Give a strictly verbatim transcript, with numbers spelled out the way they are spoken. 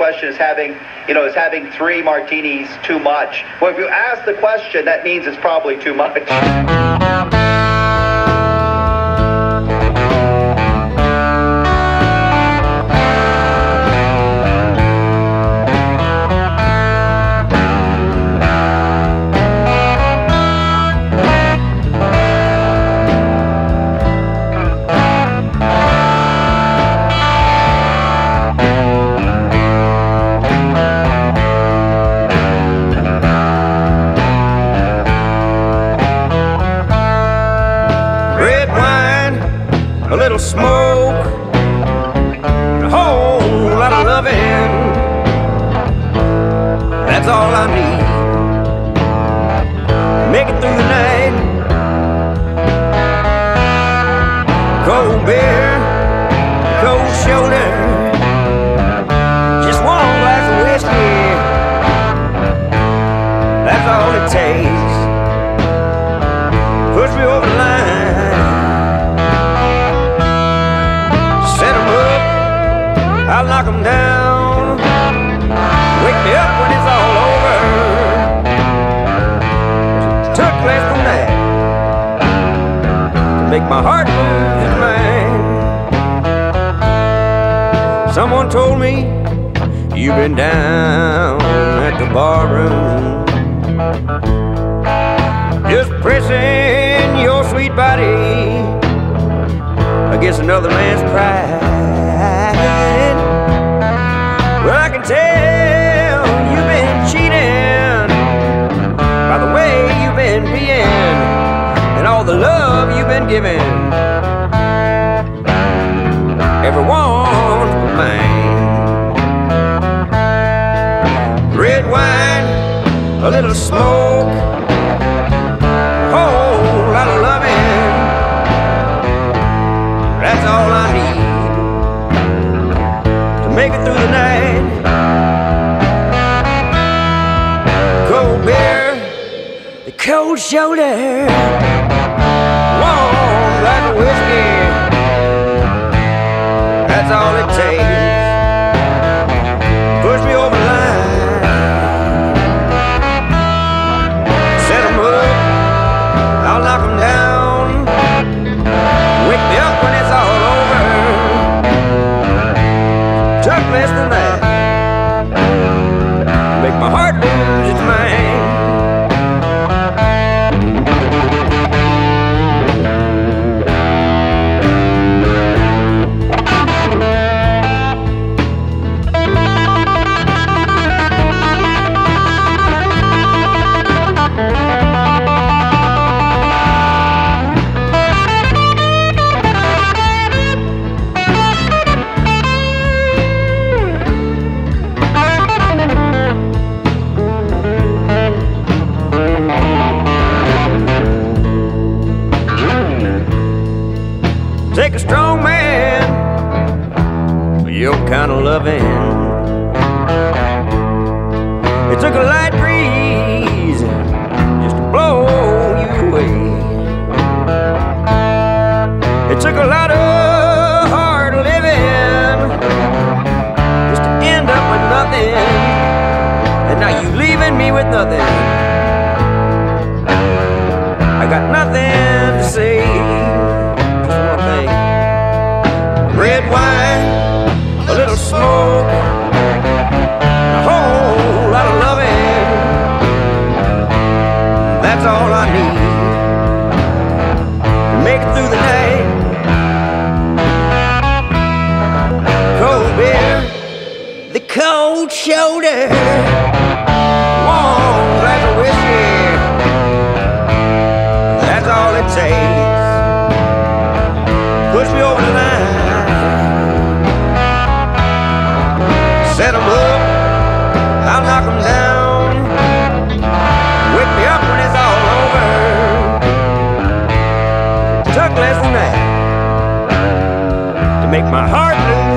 question, is having, you know, is having three martinis too much? Well, if you ask the question, that means it's probably too much. A little smoke, and a whole lot of loving. That's all I need to make it through the night. Cold beer, cold shoulder, just one glass of whiskey. That's all it takes. Push me over the line. I'll knock them down, wake me up when it's all over. It took less than that to make my heart lose its mind. Someone told me you've been down at the barroom, just pressing your sweet body against another man's pride. Well, I can tell you've been cheating by the way you've been being and all the love you've been giving. Everyone's mine. Red wine, a little smoke, a whole lot of loving. That's all I need to make it through the night. Cold beer, the cold shoulder, warm like a whiskey. That's all it takes. Push me over the line. Set 'em up, I'll knock 'em down. Wake me up when it's all over. Took less than that to make my heart lose its mind. Take a strong man for your kind of loving. It took a light breeze just to blow you away. It took a lot of hard living just to end up with nothing. And now you leaving me with nothing. I got nothing to say. Red wine, a little smoke, a whole lot of loving. That's all I need to make it through the night. Cold beer, the cold shoulder, warm glass of whiskey. That's all it takes. Push me over the line. Set 'em up, I'll knock 'em down. Wake me up when it's all over. It took less than that to make my heart lose